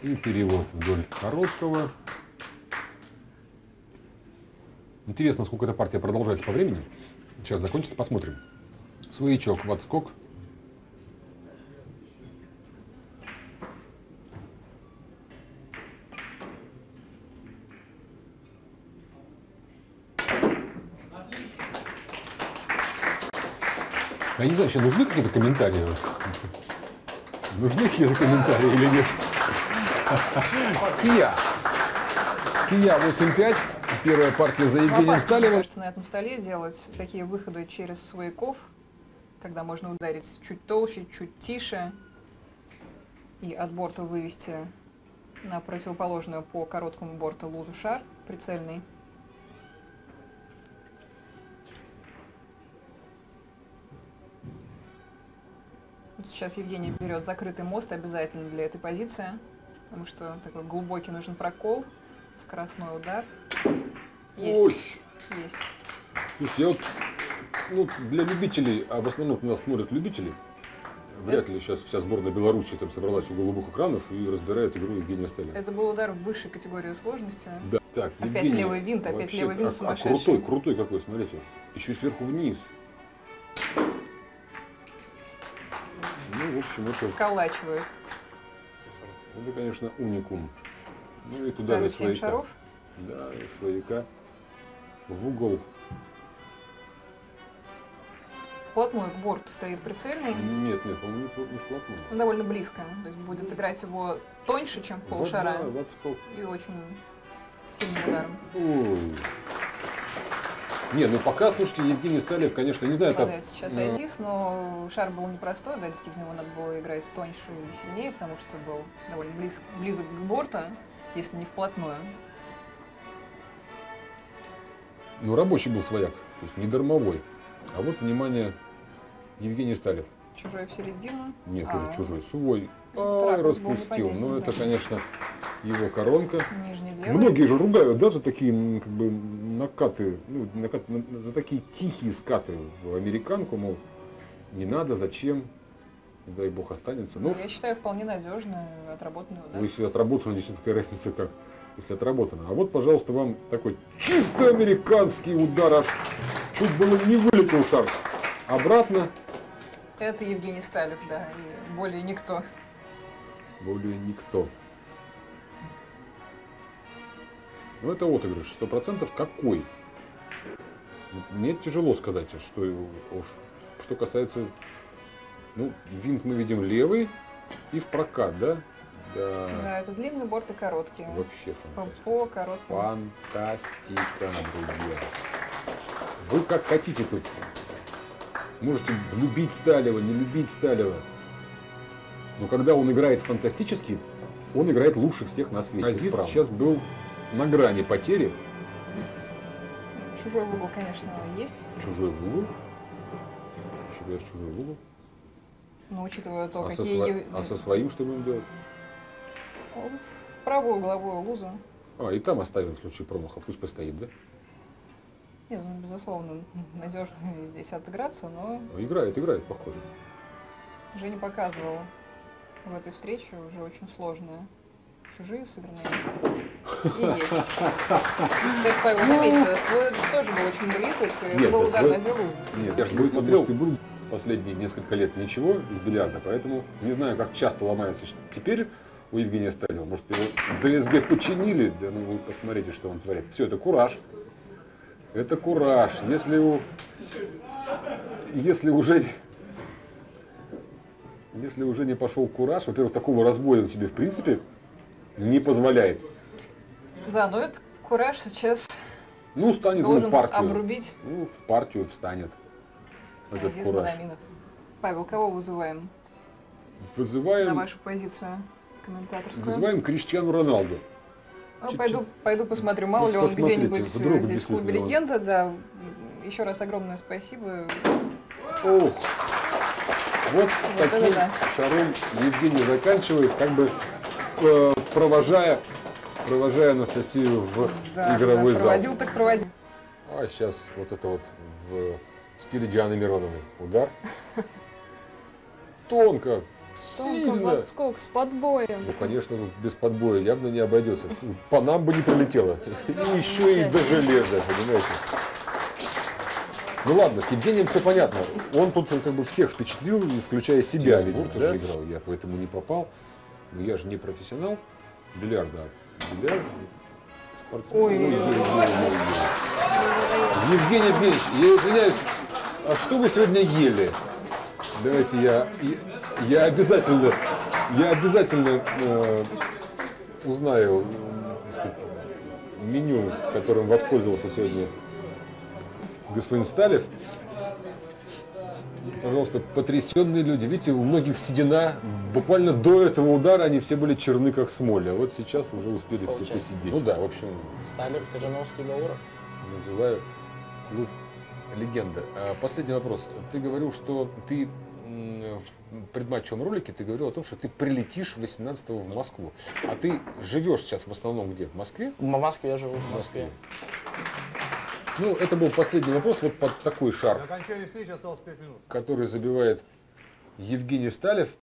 И перевод вдоль короткого. Интересно, сколько эта партия продолжается по времени. Сейчас закончится, посмотрим. Своячок в отскок. Я не знаю, вообще нужны какие-то комментарии? Нужны какие-то комментарии или нет? Ския. Ския 8-5. Первая партия за Евгением Сталевым. Кажется, на этом столе делать такие выходы через свояков, когда можно ударить чуть толще, чуть тише и от борта вывести на противоположную по короткому борту лузу шар прицельный. Вот сейчас Евгений берет закрытый мост обязательно для этой позиции, потому что такой глубокий нужен прокол, скоростной удар. Есть. Ой. Есть. Слушайте, я вот, ну, для любителей, а в основном нас смотрят любители, вряд ли сейчас вся сборная Беларуси там собралась у голубых экранов и разбирает игру Евгения Сталина. Это был удар в высшей категории сложности. Да. Так, Опять Евгений, левый винт, опять вообще, левый винт сумасшедший. крутой, крутой какой, смотрите. Еще и сверху вниз. Ну, в общем, это... Вколачивает. Это, конечно, уникум. Ну и туда Ставит же 7 свояка. шаров. Да, и свояка в угол. Вплотную к борту стоит прицельный. Нет, по-моему, не вплотную. Он довольно близко. То есть будет играть его тоньше, чем полшара. Вот, да, в отскок. И очень сильным ударом. Ой. Не, ну пока, слушайте, Евгений Сталев, конечно, не знаю, Попадает сейчас Айдис, но шар был непростой, да, действительно, его надо было играть тоньше и сильнее, потому что был довольно близок к борту, если не вплотную. ну, рабочий был свояк, то есть не дармовой. А вот, внимание, Евгений Сталев. Чужой в середину. Нет, уже чужой, свой. Ракурс был Распустил. непонятен, Ну, это, да. конечно, его коронка. Нижний левый. Многие же ругают, да, за такие, как бы, накаты, ну, за такие тихие скаты в американку, мол, не надо, зачем, не дай бог останется. Ну, Я считаю, вполне надежный, отработанный удар. если отработано, здесь такая разница, как если отработано. А вот, пожалуйста, вам такой чисто американский удар, аж чуть было не вылетел шар. Обратно. Это Евгений Сталев, да, и более никто. Более никто. Ну, это отыгрыш. 100% какой? Мне тяжело сказать, что уж. Что касается... Ну, винт мы видим левый и в прокат, да? Да. Да, это длинный борт и короткий. Вообще фантастика. По короткому. Фантастика, друзья. Вы как хотите тут. Можете любить Сталева, не любить Сталева. Но когда он играет фантастически, он играет лучше всех на свете. Азиз сейчас был на грани потери. Чужой в угол, конечно, есть. Чужой в угол. Еще говоришь, чужой в угол. Но учитывая то, А какие... со своим что будем делать? В правую угловую лузу. А, и там оставим в случае промаха. Пусть постоит, да? Нет, ну, безусловно, надежно здесь отыграться, но Играет, похоже. Женя показывал в этой встрече уже очень сложные чужие сыгранные. И есть. Кстати, Павел, заметьте, свой тоже был очень близок, и это был удар на две лузы. Нет, я же не смотрел последние несколько лет ничего из бильярда, поэтому не знаю, как часто ломаются теперь у Евгения Сталева. Может, его ДСГ починили? Да ну вы посмотрите, что он творит. Все, это кураж. Это кураж. Если уже не пошел кураж, во-первых, такого разбоя он себе в принципе не позволяет. Да, но этот кураж сейчас Ну, станет должен в партию. обрубить Ну, в партию встанет. Этот Азиз кураж. Бадаминов. Павел, кого вызываем на Вызываем, вашу позицию комментаторскую? вызываем Криштиану Роналду. Ну, пойду посмотрю, мало ли он Посмотрите, где-нибудь вдруг здесь в клубе действительно он. легенда, да. Еще раз огромное спасибо. Ох. Вот таким это да. шаром Евгений заканчивает, как бы провожая Анастасию в игровой зал. Проводил так проводил. А сейчас вот это вот в стиле Дианы Мироновой удар. Тонко, Тонко подскок с подбоем. Ну, конечно, без подбоя явно не обойдется. По нам бы не прилетело. И еще и до железа, понимаете. Ну ладно, с Евгением все понятно. Он тут как бы всех впечатлил, включая себя, видимо, тоже играл. Я поэтому не попал. Но я же не профессионал. Бильярд, да. Бильярд. Спортсмен. Ой. Евгений Евгеньевич, я извиняюсь, а что вы сегодня ели? Давайте я обязательно узнаю, так сказать, меню, которым воспользовался сегодня господин Сталев. Пожалуйста, потрясенные люди. Видите, у многих седина. Буквально до этого удара они все были черны, как смоль. А вот сейчас уже успели все посидеть. Ну да, в общем. Сталев, Крыжановский, Бауров. Называю клуб «Легенда». Последний вопрос. Ты говорил, что ты в предматчевом ролике ты говорил о том, что ты прилетишь 18-го в Москву. А ты живешь сейчас в основном где? В Москве? В Москве я живу, в Москве. Ну, это был последний вопрос вот под такой шар, До окончания встречи осталось 5 минут. который забивает Евгений Сталев.